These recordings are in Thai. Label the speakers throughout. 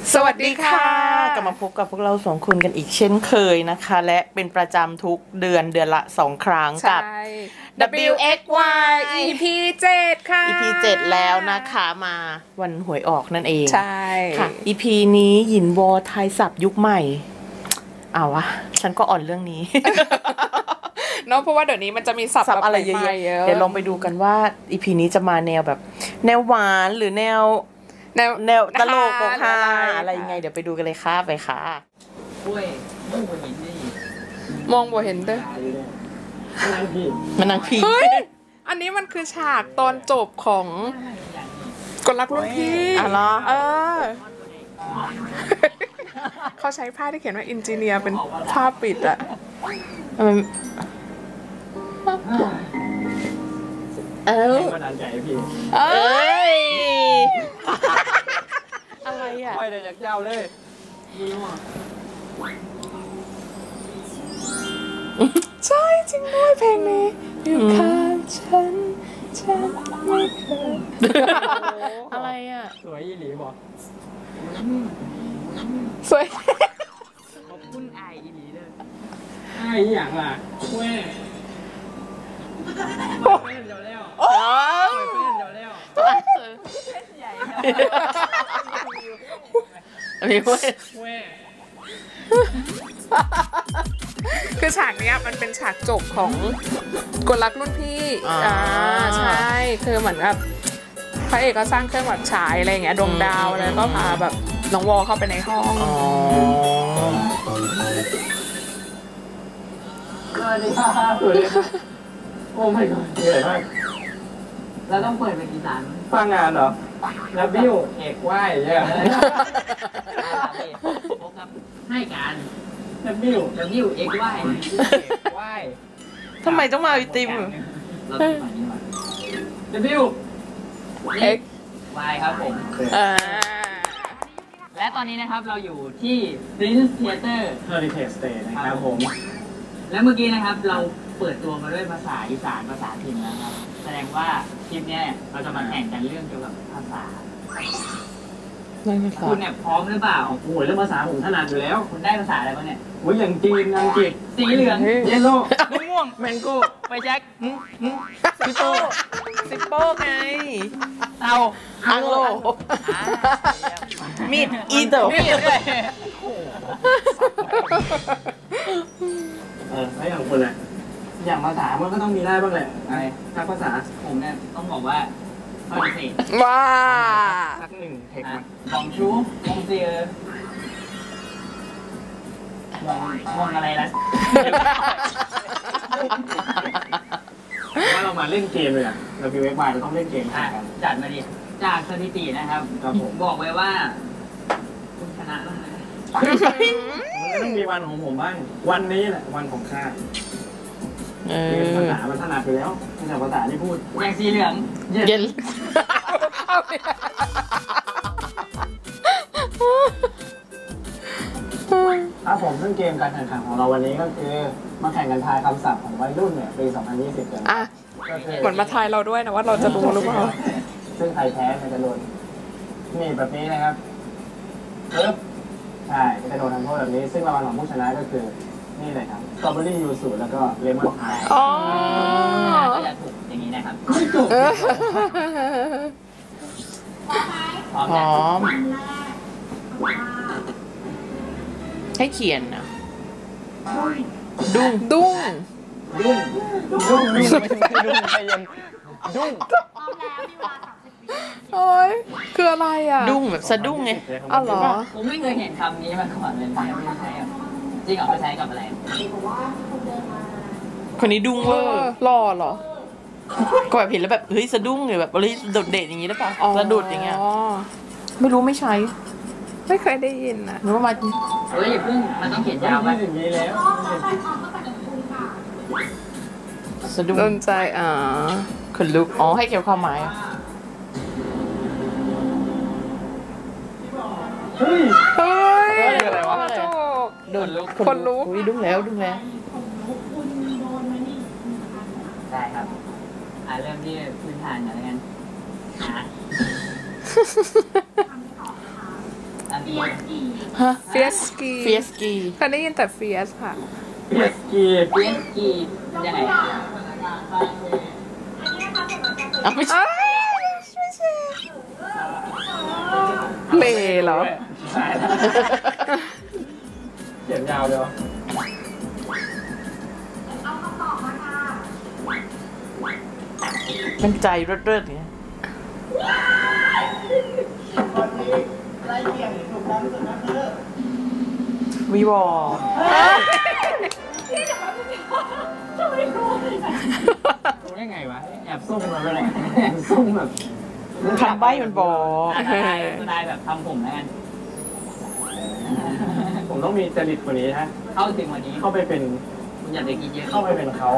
Speaker 1: สวัสดีค่ะกลับมาพบกับพวกเราสองคนกันอีกเช่นเคยนะคะและเป็นประจำทุกเดือนละ2 ครั้งกับ WXY
Speaker 2: EP 7 ค่ะ
Speaker 1: EP 7 แล้วนะคะมาวันหวยออกนั่นเอง
Speaker 2: ใช่
Speaker 1: ค่ะ EP นี้หยินวอไทยศัพท์ยุคใหม่เอาวะฉันก็อ่อนเรื่องนี้
Speaker 2: เนาะเพราะว่าเดี๋ยวนี้มันจะมีศัพท์
Speaker 1: อะไรเยอะๆเดี๋ยวลองไปดูกันว่า EP นี้จะมาแนวแบบแนวหวานหรือแนวตลกโปกฮาอะไรยังไงเดี๋ยวไปดูกันเลยค่ะไปค่ะ
Speaker 2: มองบ่เห็นเด้อ
Speaker 1: มันนั่งพี่
Speaker 2: เฮ้ยอันนี้มันคือฉากตอนจบของกลรักรุ่นพี่เขาใช้ผ้าที่เขียนว่าอินจิเนียร์เป็นผ้าปิดอะ
Speaker 3: มาดันใจพี่
Speaker 1: อะไรอ่ะ
Speaker 3: ไปเลยจากเจ้าเลย
Speaker 2: ใช่จริงด้วยเพลงนี้อยู่ข้างฉันไม่เคย
Speaker 1: อะไรอ่ะ
Speaker 3: สวยยี่หลีบอก
Speaker 2: สวย
Speaker 3: ขอบคุณไอยี่หลีเลยไออย่างล่ะแม่เพื่อนเดี๋ยวแล้วเพื่อนเดี๋ยวแล้วใหญ่
Speaker 1: อันนี้เว้ย
Speaker 2: คือฉากเนี้ยมันเป็นฉากจบของกลรักรุ่นพี่ใช่คือเหมือนกับพระเอกก็สร้างเครื่องแบบฉายอะไรอย่างเงี้ยดวงดาวแล้วก็พาแบบน้องวอเข้าไปในห้อง
Speaker 3: สวัสดีค่ะสวัสดีค่ะโอ้ไม่ก่อนเหนื่อยมากแล้วต้องเปิดเป็นอีสานฟังงานเหรอแล้วบิ้วเอกไหวเนี่ย
Speaker 4: พบกับให้การ
Speaker 3: แล้วบิ้ว
Speaker 4: เอกไหว
Speaker 1: ทำไมต้องมาวิติม
Speaker 3: แล้วบิ้ว
Speaker 4: เอกไหวครับผมและตอนนี้นะครับเราอยู่ที่ Prince Theater
Speaker 3: Heritage Stage นะครับผม
Speaker 4: และเมื่อกี้นะครับเราเปิดตัวมาด้วยภาษาอีสานภาษาถิ่นนะครับแสดงว่าคลิปนี้เราจะมาแข่งกันเรื่องเกี่ยวกับภาษาคุณเนี่ยพร้อมหรือเปล่า
Speaker 3: โอ้ยเรื่องภาษาผมถนัดอยู่แล้ว
Speaker 4: คุณได้ภาษาอะไรบ้างเนี่ย
Speaker 3: โอ้ยอย่างจีนอังกฤษ
Speaker 4: สีเหลือง
Speaker 3: เยลโล่
Speaker 4: ม่วง
Speaker 3: แมงโก้
Speaker 4: ไปแจ็ค
Speaker 1: ซิปโป้ไง
Speaker 4: เตา
Speaker 1: อังโลมีดอีโต้
Speaker 3: แล้วอย่างคุณแหละอย่างภาษามันก็ต้องมีได้บ้างแหละอะไรทักภาษา
Speaker 4: ผมเนี่ยต้องบอกว่าฝรั่งเศส
Speaker 2: ว้า
Speaker 3: สักหนึ่งเทคนิค
Speaker 4: ของชูมงเซียมองอะไรล่ะ
Speaker 3: ว่าเรามาเล่นเกมเลยอ่ะเราพิวเอ็กซ์เราต้องเล่นเกมกัน
Speaker 4: จัดมาดิจากสถิตินะครับผมบอกไว้ว่าคุณชนะแล้ว
Speaker 3: มันต้องมีวันของผมบ้างวันนี้แหละวันของข้าภาษามันถนัดอยู่แล้วภาษาที่พูด
Speaker 4: อย่างสีเหลือง
Speaker 1: เย็น
Speaker 3: ผมซึ่งเกมการแข่งขันของเราวันนี้ก็คือมาแข่งกันทายคำศัพท์ของวัยรุ่นเนี่ยปี 2020 กัน
Speaker 2: เหมือนมาทายเราด้วยนะว่าเราจะรู้หรือเปล่า
Speaker 3: ซึ่งใครแพ้จะโดนนี่แบบนี้นะครับใช่จะโดนทำโทษแบบนี้ซึ่งรางวัลของผู้ชนะก็คือนี่เลยครับสตรอเบอรี่ยูสุแล้วก็เลมอนพาย
Speaker 4: ก็จะถูกอย่างนี้นะครับ
Speaker 1: พร้อมให้เขียนนะดุ้ง
Speaker 3: ไม่ใช่ดุ้งใจเย็นดุ้ง
Speaker 2: โอ้ยคืออะไรอ่ะ
Speaker 1: ดุ้งแบบสะดุ้งไง
Speaker 2: อ๋อเหรอ
Speaker 4: ผมไม่เคยเห็นคำนี้มาก่อนเลยไม่ใช่จริงเหรอไม่ใช้กับอะไร
Speaker 1: คนนี้ดุ้งเวอร์
Speaker 2: หล่อเหรอ
Speaker 1: ก็แบบเห็นแล้วแบบเฮ้ยสะดุ้งเลยแบบเฮ้ยโดดเด่นอย่างนี้ได้ป่ะสะดุดอย่างเงี้ยไม่รู้ไม่ใช้
Speaker 2: ไม่เคยได้ยินนะ
Speaker 1: รู้ว่ามา
Speaker 4: เฮ้ยเพิ่งมันต้องเขียนยาวไป
Speaker 3: อย่างนี้แล้ว
Speaker 1: สะดุ้ง
Speaker 2: โดนใจ
Speaker 1: คนลุกให้เกี่ยวความหมาย
Speaker 3: เฮ้ย
Speaker 2: อะไรวะ
Speaker 1: โดนลุก
Speaker 2: คนลุก
Speaker 1: ดุ้งแล้ว
Speaker 4: ได้ครับเริ่มที่พื้นฐานกันอันนี้
Speaker 1: ฮะ
Speaker 2: เฟียสกี
Speaker 1: เฟียสกี
Speaker 2: เคยได้ยินแต่เฟียสค่ะ
Speaker 3: เปียสกี
Speaker 4: เปียสกีมันยังไง
Speaker 1: เอาไม่ใช่
Speaker 2: เลเหรอ
Speaker 3: ใช่เขียนยาวเลยวะ
Speaker 1: มันใจเลิศๆเงี้ยวีวอ
Speaker 3: รู้ได้ไงวะแอบซุ่มมาไปเลยแอบซุ่มแบบ
Speaker 1: คำใบ้มันบอก
Speaker 4: สไตล์แบบทำผมแล้วกัน
Speaker 3: ผมต้องมีจริตกว่านี้ฮะ
Speaker 4: เข้าถึงวันนี้
Speaker 3: เข้าไปเป็น
Speaker 4: คุณอยากจะกินเยอะ
Speaker 3: เข้าไปเป็นเขา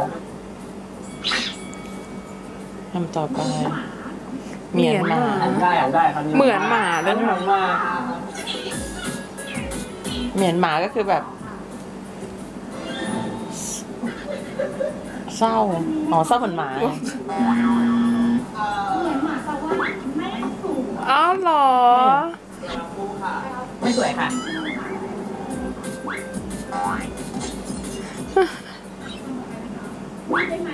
Speaker 1: คำต่อไปเมียนมา
Speaker 3: อ่านได้ครับ
Speaker 2: เหมือนหมาเล
Speaker 3: แล้
Speaker 2: ยว
Speaker 3: เหมือนมา
Speaker 1: เมียนมาก็คือแบบ เศร้าอ๋อเศร้าเหมือนหมา
Speaker 2: อ้าวเหรอ
Speaker 4: ไม่สวยค่ะ
Speaker 3: พูดได้ไหม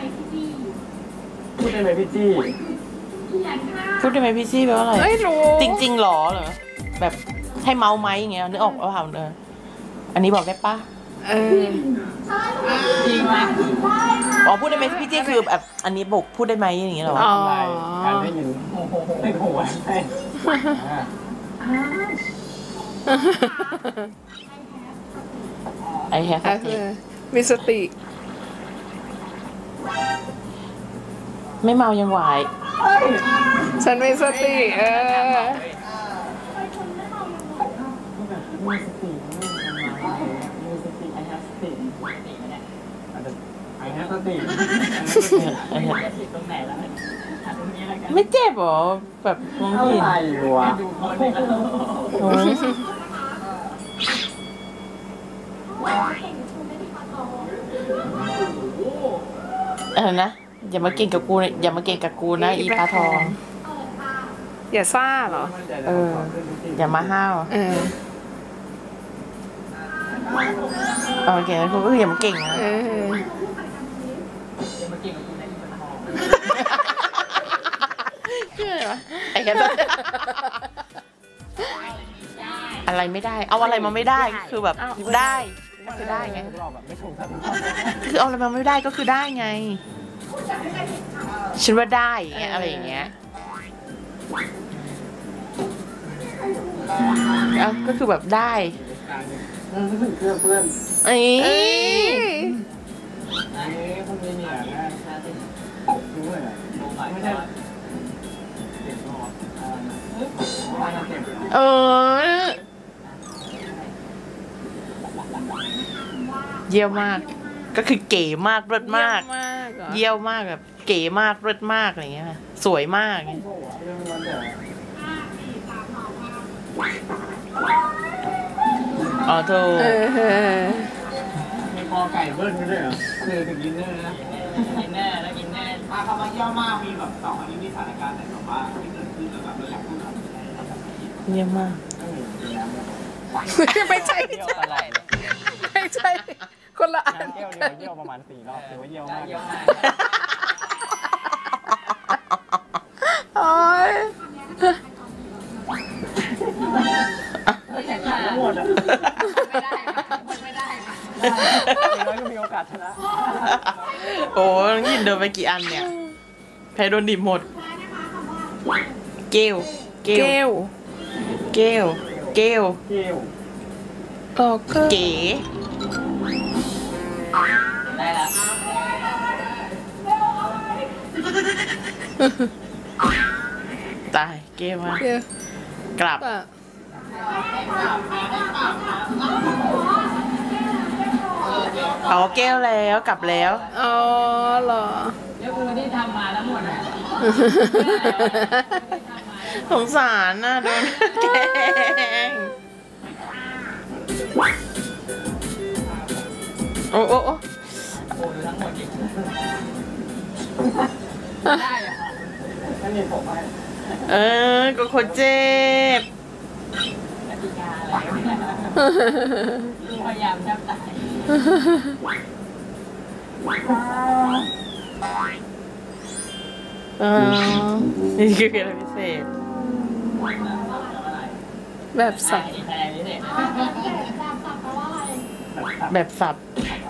Speaker 3: พี่จี้
Speaker 1: พูดได้ไหมพี่ซี่แปลว่าอะไร
Speaker 2: ไม่รู้
Speaker 1: จริงๆหรอเหรอแบบให้เมาไหมอย่างเงี้ยนึกออกเปล่าเนอะอันนี้บอกได้ปะ
Speaker 2: เออ
Speaker 4: จริงมาก
Speaker 1: อ๋อพูดได้ไหมพี่จี้คือแบบอันนี้บอกพูดได้ไหมอย่างเงี้ยเหรอ
Speaker 2: อ๋อ
Speaker 3: ทำลายการได้ยินในหัวใช่
Speaker 1: ไอแฮป
Speaker 2: เออมีสติ
Speaker 1: ไม่เมายังไหว
Speaker 2: ฉันมีสติ เออ
Speaker 3: มีสติมีสติไอแฮปสติไอแฮปสติ
Speaker 4: จะติดตรงไหนแล้วตรงนี้แล้วกัน
Speaker 1: ไม่เจ็บหรอแบบมอง
Speaker 3: อะ
Speaker 1: เห็น
Speaker 3: ไรวะ
Speaker 4: ดูคนเลย
Speaker 1: โอ้ยอะไรนะอย่ามาเก่งกับกูนะอย่ามาเก่งกับกูนะอีปลาทอง
Speaker 2: อย่าซ่าเหรอ
Speaker 1: เออ อย่ามาห้าว
Speaker 2: เออ
Speaker 1: โอเคคุณก็คืออย่ามาเก่งนะ
Speaker 2: เออ
Speaker 4: จะมากินกับคุณในที่มันหอม
Speaker 1: คืออะไรวะไอ้แค่อะไรไม่ได้ เอาอะไรมาไม่ได้คือแบบได้ก็คือได้ไง
Speaker 3: รอบแบบไม่ถูกสัก
Speaker 1: คือเอาอะไรมาไม่ได้ก็คือได้ไง ฉันว่าได้อย่างเงี้ยอะไรอย่างเงี้ยเอาก็คือแบบได้
Speaker 3: เพื่อนเพื่อน
Speaker 1: ไอ้
Speaker 2: เอ้ย
Speaker 3: อันนี้คนนี้เนี่ยนะรู้เลยไม่ใช่เก็บรอบเก็บ
Speaker 1: เออเยี่ยมมาก ก็คือเก๋มากเลิศมาก
Speaker 2: เยี่ยมมากเหรอ
Speaker 1: เยี่ยวมากแบบเก๋มากเลิศมากอะไรเงี้ยค่ะสวยมากอ๋อโธ่
Speaker 2: เออ
Speaker 3: มีคอไก่เบิ้ลด้วยเหรอคือถึงดินเนอร์นะ
Speaker 4: กินแน่แล้วกินแน่
Speaker 3: คำว่าเยี่ยมมากมีแบบสองอันนี้มีสถานการณ์ไหนแบบว่าที่เกิดขึ้นแล้วแบบเราอยากพูดแบบ
Speaker 1: เยี่ยมมาก
Speaker 2: ไม่ใช่
Speaker 3: เยี่ยวตลอด
Speaker 2: ไม่ใช่ คนละอัน
Speaker 3: เยี่ยวประมาณ4 รอบถือว่าเยี่ยวมาก
Speaker 4: เยอะมาก
Speaker 2: โอ๊ย
Speaker 3: หมดอ่ะ
Speaker 4: ไม่ได้ค่ะ
Speaker 3: น้อยก็มีโอกาสชนะ
Speaker 1: โอ้ยยินโดนไปกี่อันเนี่ยแพ้โดนดิบหมด เกลเก
Speaker 2: เก
Speaker 1: ล
Speaker 2: ล
Speaker 1: เกลเกล
Speaker 3: เกี่ยว
Speaker 2: ต่อก็
Speaker 1: เก๋
Speaker 4: ได้แล้ว
Speaker 1: ตายเกลมาก
Speaker 2: เกล
Speaker 1: กลับ
Speaker 2: อ่ะ
Speaker 1: เอาแก้วแล้วกลับแล้ว
Speaker 2: อ๋อเหรอ
Speaker 4: เดี๋ยวคือที่ทำมาแล้วหมดอ่ะ
Speaker 1: สงสารน่ะโดนแกล้งโอ้โอ้โอ้
Speaker 4: โอ้ยทั้งหมดอีกได้เหรอ
Speaker 3: นั่นนี่ผมให้
Speaker 1: ก็คนเจ็บ
Speaker 4: กติกาอะไรพยายามแทบตาย
Speaker 1: นี่คืออะไรพิเศษ
Speaker 2: แบบสับ
Speaker 4: อันนี้คะแนนพิเศษ
Speaker 1: แบบสับ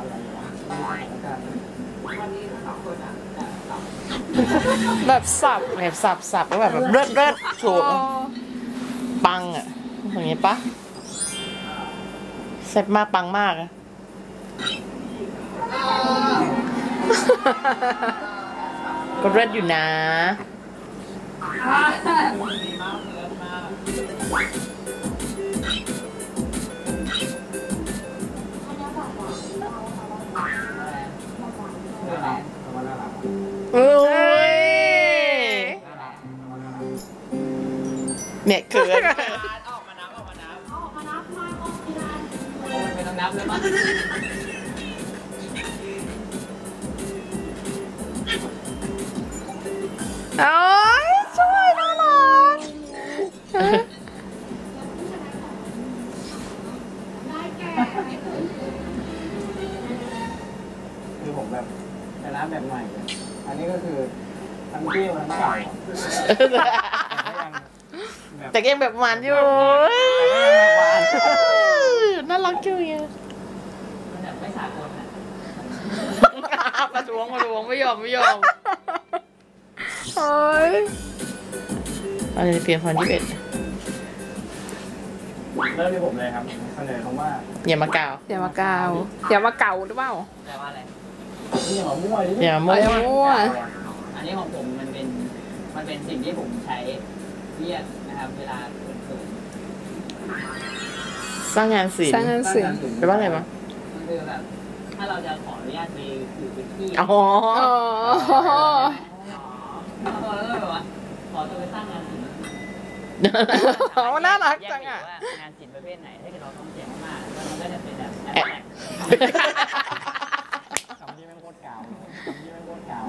Speaker 2: แบบสับ
Speaker 1: แบบสับแล้วแบบเลิศถูกปังอ่ะอย่างงี้ปะแซ่บมากปังมากอะก็เลิศอยู่นะโอ้ยเนี่ยเกิน
Speaker 4: ออกมานับไม่ต้องนับเลยมั้ง
Speaker 2: โอ้ยช่วยน่ารัก
Speaker 3: คือผมแบบแต่ร้านแบบใหม่เลยอันนี้ก็คือทั้งเกี้ยวทั้งเก่าแต่ก็ยังแบบ
Speaker 1: แต่ก็ยังแบบหวานอยู่น่ารักจังเลย
Speaker 4: มันแบบไม่สากลนะ
Speaker 1: มาทวงไม่ยอม
Speaker 2: โอ้ย
Speaker 1: อันนี้เปลี่ยนฟัน21
Speaker 3: เริ่มที่ผมเลยครับเสนอคำว่า
Speaker 1: อย่ามากล่าว
Speaker 2: อย่ามาเกาอย่ามาเก่าหรือเปล่า
Speaker 4: แปลว่าอะไร
Speaker 3: นี่อย่ามามั่วดิ
Speaker 1: อย่ามั่ว
Speaker 2: อย่ามั่ว
Speaker 4: อันนี้ของผมมันเป็นสิ่งที่ผมใช้เรียกนะครับเวลาเขิน
Speaker 1: สร้างงานศิล
Speaker 2: สร้าง
Speaker 1: ป์
Speaker 2: งานศิลป์
Speaker 1: แปลว่าอะไรวะ
Speaker 4: ๆมันคือแบบถ้าเราจะขออนุญาตไปอยู่ในที่
Speaker 1: อ๋อ
Speaker 2: อ๋อ
Speaker 4: แล้วก็แบบว่าขอตัวไปสร้างงานศิลป์
Speaker 2: โอ้น่ารักจังอ่ะ
Speaker 4: แยกไปว่างานศิลป์ประเภทไหนถ้าเกิดเราต้องเสียงมากๆมันก็จะเป็นแบบแอปแตก
Speaker 3: คำที่แม่งโคตรเก่าคำที่แม่งโคตรเก่า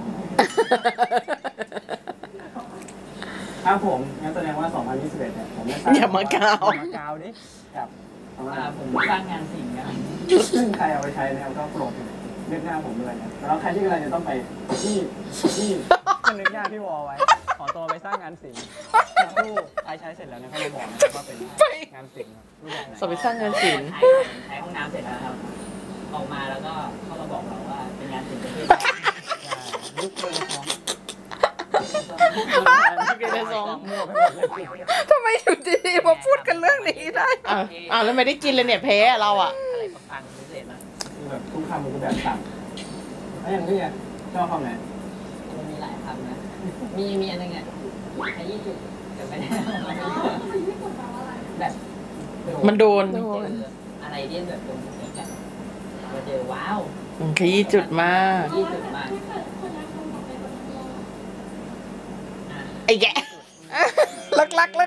Speaker 3: ครับผมงั้นแสดงว่า 2021 เนี่ยผมไม่สร้าง
Speaker 1: อย่ามากล่าว
Speaker 3: อย่ามากล่าวดิครับเอามา
Speaker 4: ผมสร้างงานศิลป์กัน
Speaker 3: ซึ่งใครเอาไปใช้นะครับก็โปรดนึกหน้าผมด้วยนะแล้วใครที่กำลังจะต้องไปที่ก็นึกหน้าพี่วอไว้ ขอตัวไปสร้างงานศิลป์รูปใช้เสร็จแล้วเนี่ยเขาจะบอกนะครับว่าเป็นงานศิลป์รูปแบบไหน
Speaker 1: สอบไปสร้างงานศิลป์
Speaker 4: ใช้ห้องน้ำเสร็จแล้วครับ ออกมาแล้วก็เข้ามาบอกเราว่าเป็นงานศิลป์ประเภท
Speaker 3: ยุคเบอร์ของ
Speaker 1: เกเรซอง
Speaker 3: มั่วไปหมดเลย
Speaker 2: ทำไมอยู่ดีๆมาพูดกันเรื่องนี้ได้
Speaker 1: อ้าวแล้วไม่ได้กินเลยเนี่ยแพ้เราอ่ะ
Speaker 4: อะไรปังๆพิเศษมาก
Speaker 3: คือแบบทุกคำมันคือแบบต่ำแล้วอย่างพี่อะชอบคำไหน
Speaker 4: มันมีหลายคำนะ มีอันนึงอ่ะขยี้จุดแต่ไม่ได้แบบ
Speaker 1: มันโดน
Speaker 2: โดน
Speaker 4: อะไรที่แบบโดนสีกันเราเจอว้าว
Speaker 1: ขยี้จุดมาก
Speaker 4: ขยี้จุดมาก
Speaker 1: ไอ้แกะ
Speaker 2: เลิกลัก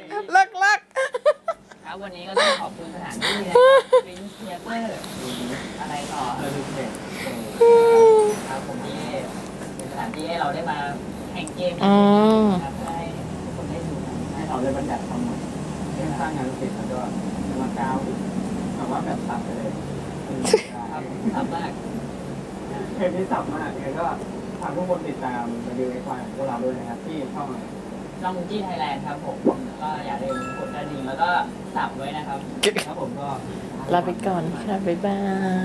Speaker 4: ครับวันนี้ก็ต้องขอบคุณสถานที่นะครับวินเทียเตอร์อะไรต่อ
Speaker 3: เด็ก
Speaker 4: ครับผมที่เป็นสถานที่ให้เราได้มาแข่งเกม
Speaker 1: อืม
Speaker 4: ครับให้ทุกคนได้ดูกัน
Speaker 3: ให้เราได้บัญญัติคำหมดเรื่องสร้างงานศิลป์แล้วก็มากาวแบบว่าแบบสับไปเลย
Speaker 4: ครับทำมาก
Speaker 3: เพลงนี้สับมากยังไงก็ฝากทุกคนติดตามมาดูในควายของพวกเราด้วยนะครับที่ช่อง
Speaker 4: ช่องจี้ไทยแลนด์ครับผมก็อย่าลืมกดกระดิ่งแล้วก็สับไว้นะครับครับผมก็
Speaker 1: ลาไปก่อนค่ะบ๊ายบาย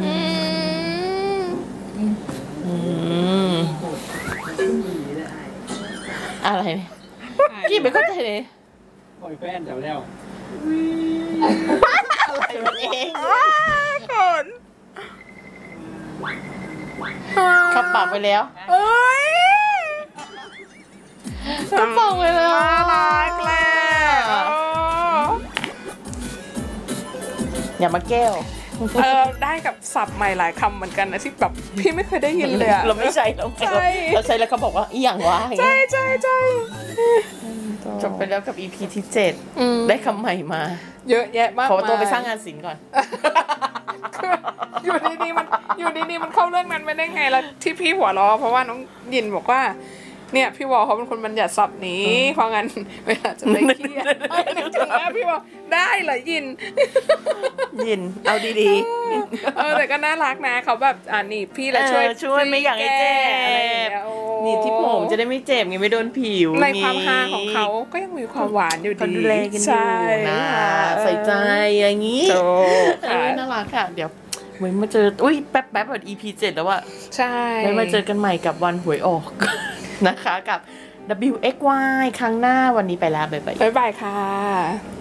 Speaker 1: อะไรเนี่ยกี่ไม่เข้าใจเลย
Speaker 3: โอ้ยแฟนเดี๋ยวแล้ว
Speaker 1: อะไรมันเอง
Speaker 2: ก่อน
Speaker 1: ขับปากไปแล้ว
Speaker 2: เอ้ย
Speaker 1: ขับปากไปแล้ว
Speaker 2: น่ารักแล้ว
Speaker 1: อย่ามาแก้ว
Speaker 2: ได้กับศัพท์ใหม่หลายคำเหมือนกันนะที่แบบพี่ไม่เคยได้ยินเลยอะ
Speaker 1: เราไม่ใช่เรา
Speaker 2: ใช่
Speaker 1: เราใช้แล้วเขาบอกว่าอีหยังวะอย่าง
Speaker 2: ใช่
Speaker 1: เงี้ย
Speaker 2: ใช่
Speaker 1: จบไปแล้วกับ EP ที่
Speaker 2: อืม
Speaker 1: 7 ได้คำใหม่มา
Speaker 2: เยอะแยะมาก
Speaker 1: ขอตัวไป
Speaker 2: มย
Speaker 1: สร้างงานศิลป์ก่อน
Speaker 2: คืออยู่ดีๆมันเข้าเรื่องนั้นไม่ได้ไงแล้วที่พี่หัวเราะเพราะว่าน้องยินบอกว่าเนี่ยพี่วอเขาเป็นคนบัญญัติศัพท์นี้เพราะงั้นเวลาจะไปเครียดนึกถึงหน้าพี่วอได้เหรอยิน
Speaker 1: ยินเอาดี
Speaker 2: แต่ก็น่ารักนะเขาแบบนี่พี่และช่วย
Speaker 1: ช่วยไม่อยากให้เจ็บ
Speaker 2: อะไรอย่างเงี้ยโอ้
Speaker 1: ๆนี่ที่ผมจะได้ไม่เจ็บไงไม่โดนผิว
Speaker 2: ในความฮาของเขาก็ยังมีความหวานอยู่
Speaker 1: เขา
Speaker 2: ดี
Speaker 1: ดูแลกันอยู่
Speaker 2: ใช่
Speaker 1: นะ
Speaker 2: ค่ะ
Speaker 1: ใส่ใจอย่างนี้
Speaker 2: โจค่ะ
Speaker 1: น่ารักค่ะ เดี๋ยวไว้มาเจออุ้ยแป๊บแบบ EP 7 แล้วอะ
Speaker 2: ใช่
Speaker 1: ไว้มาเจอกันใหม่กับวันหวยออก นะคะกับ WXY ครั้งหน้าวันนี้ไปแล้วบ๊ายบาย
Speaker 2: บ๊ายบายค่ะ